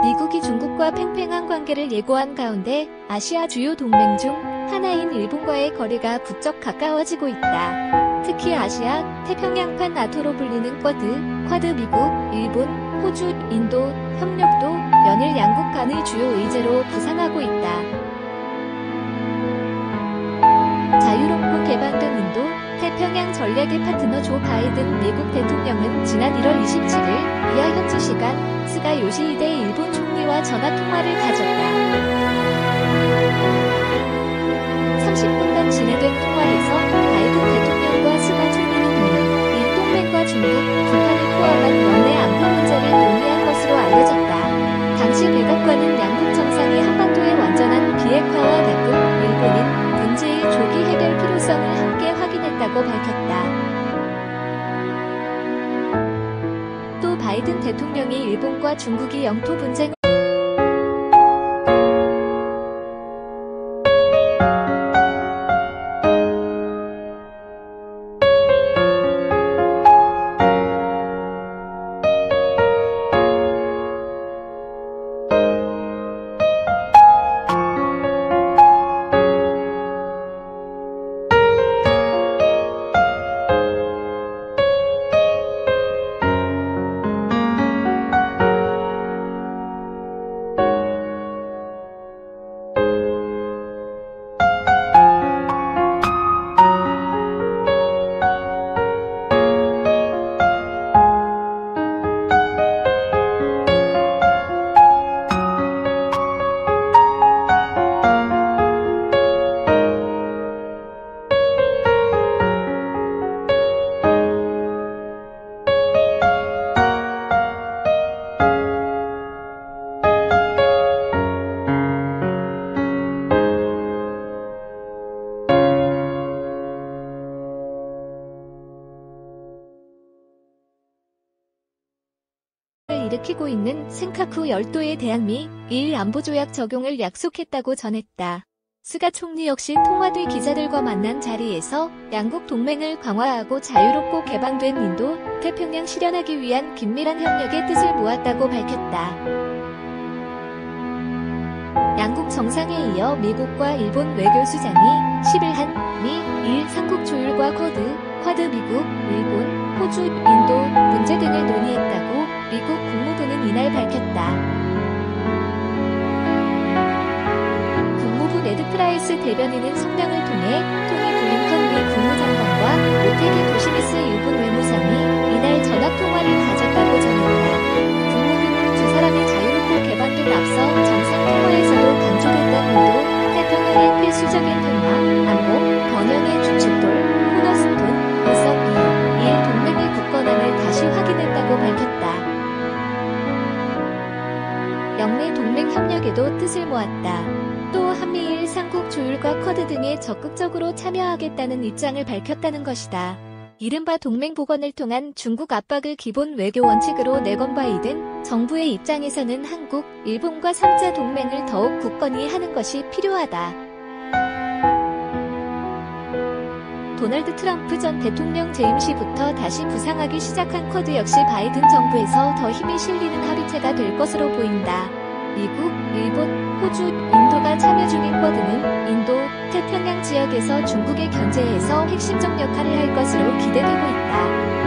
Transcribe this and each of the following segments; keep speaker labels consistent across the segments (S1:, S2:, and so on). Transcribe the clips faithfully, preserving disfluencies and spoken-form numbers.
S1: 미국이 중국과 팽팽한 관계를 예고한 가운데 아시아 주요 동맹 중 하나인 일본과의 거리가 부쩍 가까워지고 있다. 특히 아시아, 태평양판 나토로 불리는 쿼드, 쿼드 미국, 일본, 호주, 인도 협력도 연일 양국 간의 주요 의제로 부상하고 있다. 자유롭고 개방된 인도, 태평양 전략의 파트너 조 바이든 미국 대통령은 지난 일월 이십칠일 이하 현지 시간 스가 요시히데 일본 총리와 전화통화를 가졌다. 삼십 분간 진행된 통화에서 바이든 대통령과 스가 총리는 미, 일 동맹과 중국, 북한을 포함한 영내 안보 문제를 논의한 것으로 알려졌다. 당시 백악관은 양국 정상이 한반도의 완전한 비핵화와 약국, 일본인, 문제의 조기 해결 필요성을 함께 확인했다고 밝혔다. 또 바이든 대통령이 일본과 중국이 영토 분쟁 일으키고 있는 센카쿠 열도에 대한 미, 일 안보조약 적용을 약속했다고 전했다. 스가 총리 역시 통화 뒤 기자들과 만난 자리에서 양국 동맹을 강화하고 자유롭고 개방된 인도, 태평양 실현하기 위한 긴밀한 협력의 뜻을 모았다고 밝혔다. 양국 정상에 이어 미국과 일본 외교수장이 십일 한, 미, 일 삼국 조율과 쿼드, 쿼드 미국, 일본, 호주, 인도 문제 등을 논의했다고 미국 국무부는 이날 밝혔다. 국무부 네드 프라이스 대변인은 성명을 통해 토니 블링컨 미 국무장관과 모테기 도시미스 일본 외무상이 이날 전화통화를 가졌다고 전했다. 국무부는 두 사람이 자유롭고 개방된 앞서 정상통화에서도 강조됐던 인도, 태평양의 필수적인 평화, 안보, 번영의 주축돌, 코너스톤, 보석 이, 일 동맹의 굳건함을 다시 확인했다고 밝혔다. 영내 동맹 협력에도 뜻을 모았다. 또 한미일 삼국 조율과 쿼드 등에 적극적으로 참여하겠다는 입장을 밝혔다는 것이다. 이른바 동맹 복원을 통한 중국 압박을 기본 외교 원칙으로 내건 바이든 정부의 입장에서는 한국, 일본과 삼자 동맹을 더욱 굳건히 하는 것이 필요하다. 도널드 트럼프 전 대통령 재임 시부터 다시 부상하기 시작한 쿼드 역시 바이든 정부에서 더 힘이 실리는 합의체가 될 것으로 보인다. 미국, 일본, 호주, 인도가 참여 중인 쿼드는 인도, 태평양 지역에서 중국의 견제에서 핵심적 역할을 할 것으로 기대되고 있다.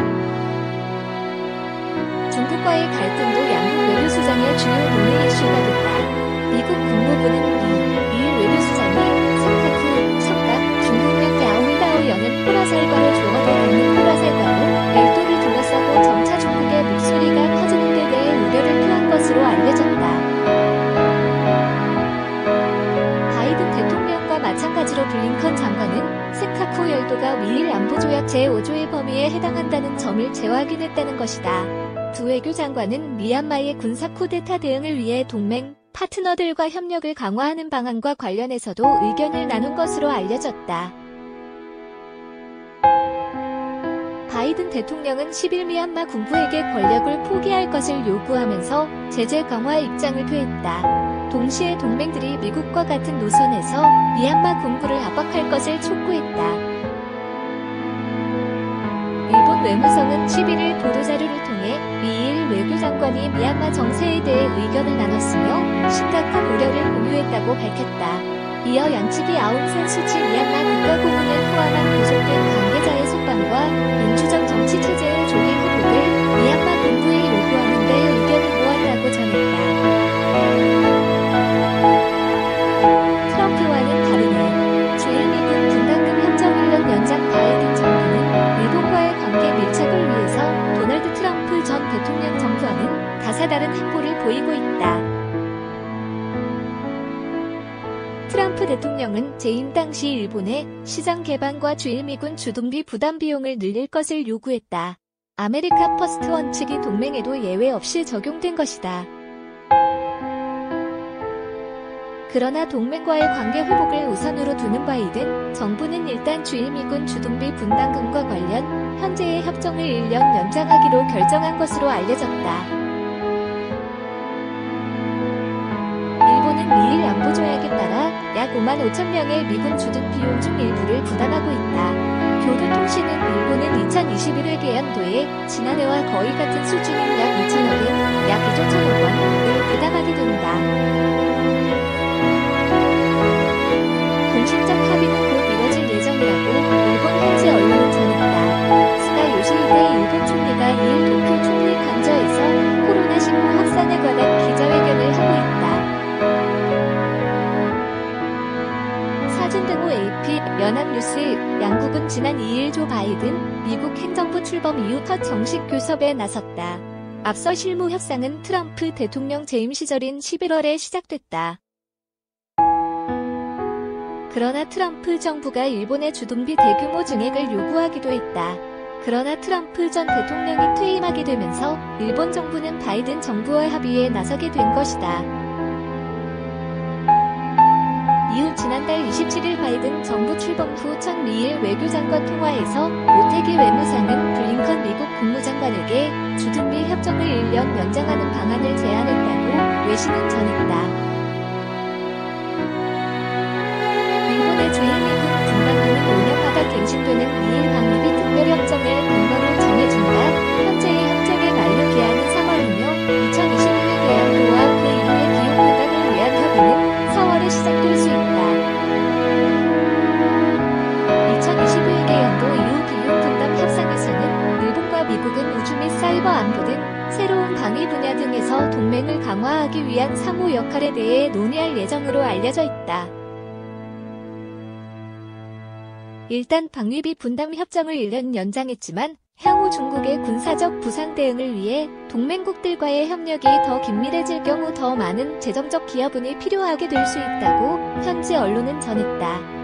S1: 중국과의 갈등도 양국 외교수장의 주요 논의 이슈가 됐다. 미국 국무부는 미, 일 외교수장이 성카쿠, 성각, 중국령 야오이다오 여는 포라살과로 조어되어 있는 포라살과로 열도를 둘러싸고 점차 중국의 목소리가 커지는 데 대해 우려를 표한 것으로 알려졌다. 바이든 대통령과 마찬가지로 블링컨 장관은 센카쿠 열도가 미일 안보조약 제오조의 범위에 해당한다는 점을 재확인했다는 것이다. 두 외교장관은 미얀마의 군사 쿠데타 대응을 위해 동맹, 파트너들과 협력을 강화하는 방안과 관련해서도 의견을 나눈 것으로 알려졌다. 바이든 대통령은 십일 미얀마 군부에게 권력을 포기할 것을 요구하면서 제재 강화 입장을 표했다. 동시에 동맹들이 미국과 같은 노선에서 미얀마 군부를 압박할 것을 촉구했다. 일본 외무성은 십일일 보도자료를 통해 미일 미일 외교장관이 미얀마 정세에 대해 의견을 나눴으며 심각한 우려를 공유했다고 밝혔다. 이어 양측이 아웅산 수치 미얀마 국가고문을 포함한 구속된 관계자의 석방과 민주적 정치 체제의 조기 회복을 미얀마 군부에 요구하는 데 의견을 모았다고 전했다. 트럼프와는 다르네. 주일 미군 분담금 협정 일 년 연장 바이든 정부는 일본과의 관계 밀착을 위해서 도널드 트럼프 전 대통령 정부와는 다사다른 행보를 보이고 있다. 트럼프 대통령은 재임 당시 일본의 시장 개방과 주일 미군 주둔비 부담 비용을 늘릴 것을 요구했다. 아메리카 퍼스트 원칙이 동맹에도 예외 없이 적용된 것이다. 그러나 동맹과의 관계 회복을 우선으로 두는 바이든 정부는 일단 주일 미군 주둔비 분담금과 관련 현재의 협정을 일 년 연장하기로 결정한 것으로 알려졌다. 일본은 미일 안보조약에 따라 약 오만 오천 명의 미군 주둔 비용 중 일부를 부담하고 있다. 교도통신은 일본은 이천이십일 회계연도에 지난해와 거의 같은 수준인 약 이천억 엔, 약 이조 천억 원을 부담하게 된다. 공식적 합의는 곧 이뤄질 예정이라고 일본 현지 언론은 전했다. 스가 요시히데 일본 총리가 이일 도쿄 총리 관저에서 코로나십구 확산에 관한 기자회견을 하고 있다. 사진등호 에이피, 연합뉴스, 양국은 지난 이일 조 바이든 미국 행정부 출범 이후 첫 정식 교섭에 나섰다. 앞서 실무 협상은 트럼프 대통령 재임 시절인 십일월에 시작됐다. 그러나 트럼프 정부가 일본의 주둔비 대규모 증액을 요구하기도 했다. 그러나 트럼프 전 대통령이 퇴임하게 되면서 일본 정부는 바이든 정부와 합의에 나서게 된 것이다. 이후 지난달 이십칠일 바이든 정부 출범 후 첫 미일 외교장관 통화에서 모태기 외무상은 블링컨 미국 국무장관에게 주둔비 협정을 일 년 연장하는 방안을 제안했다고 외신은 전했다. 일본의 주일 미군 분담금은 오 년마다 갱신되는 미일 방위비 특별협정을 근거로 정해진다. 현재의 협정의 만료 기한은 삼월이며 이천이십일 회계연도와 그 이후의 비용 부담을 위한 협의는 사월에 시작될 수 있다. 이천이십일 회계연도 이후 비용 분담 협상에서는 일본과 미국은 우주 및 사이버 안보 등 새로운 방위 분야 등에서 동맹을 강화하기 위한 상호 역할에 대해 논의할 예정으로 알려져 있다. 일단 방위비 분담 협정을 일 년 연장했지만 향후 중국의 군사적 부상 대응을 위해 동맹국들과의 협력이 더 긴밀해질 경우 더 많은 재정적 기여분이 필요하게 될 수 있다고 현지 언론은 전했다.